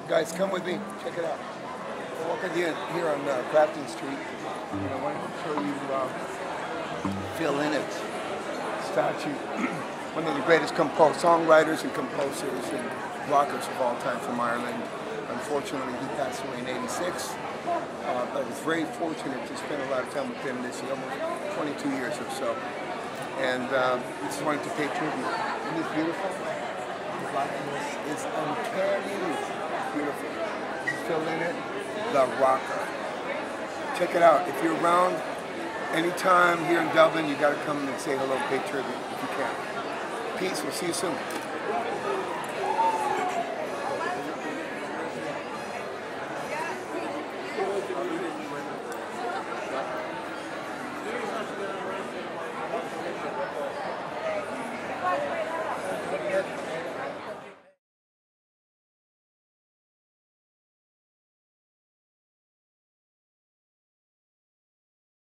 Guys, come with me. Check it out. We're walking here on Grafton Street. And I wanted to show you Phil Lynott's statue. One of the greatest songwriters and composers and rockers of all time from Ireland. Unfortunately, he passed away in '86. I was very fortunate to spend a lot of time with him this year, almost 22 years or so. And just wanted to pay tribute. Isn't this beautiful? The blackness is uncanny. It's beautiful. This is Phil Lynott, the rocker. Check it out. If you're around anytime here in Dublin, you got to come and say hello, pay tribute if you can. Peace. We'll see you soon.